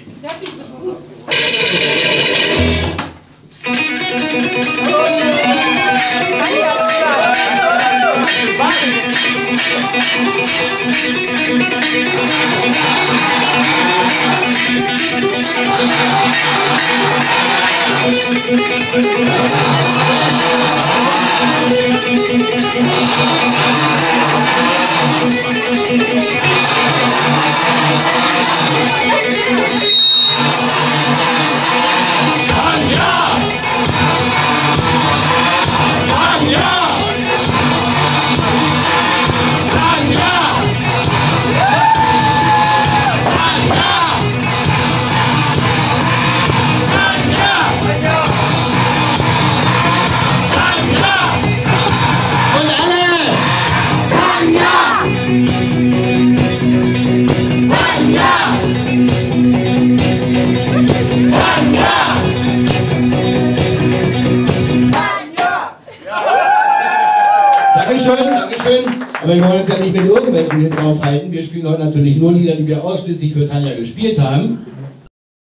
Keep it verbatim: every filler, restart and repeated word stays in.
Sag ich, bist gut. Dankeschön, Dankeschön. Aber wir wollen uns ja nicht mit irgendwelchen Hits aufhalten. Wir spielen heute natürlich nur Lieder, die wir ausschließlich für Tanja gespielt haben.